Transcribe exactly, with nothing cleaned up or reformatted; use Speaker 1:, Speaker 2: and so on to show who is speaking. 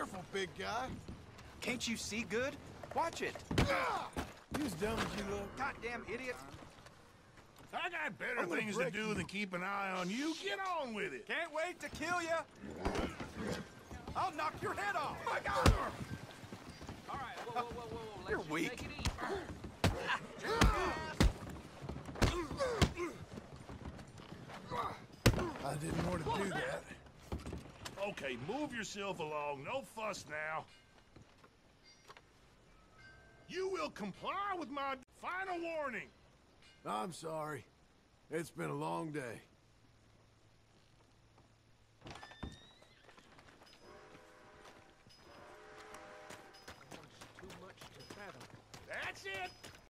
Speaker 1: Careful, big guy.
Speaker 2: Can't you see good? Watch it.
Speaker 1: You as dumb as you look.
Speaker 2: Goddamn idiot.
Speaker 3: I got better
Speaker 1: I'm gonna
Speaker 3: things to
Speaker 1: break
Speaker 3: do
Speaker 1: you.
Speaker 3: than keep an eye on you. Get on with it.
Speaker 2: Can't wait to kill you. I'll knock your head off. My God.
Speaker 4: All right, whoa, whoa, whoa, whoa, whoa. Let's
Speaker 2: You're
Speaker 4: just
Speaker 2: weak.
Speaker 4: take it easy.
Speaker 1: I didn't want to do that.
Speaker 3: Okay, move yourself along. No fuss now. You will comply with my final warning.
Speaker 1: I'm sorry. It's been a long day.
Speaker 4: Too much to fathom.
Speaker 3: That's it.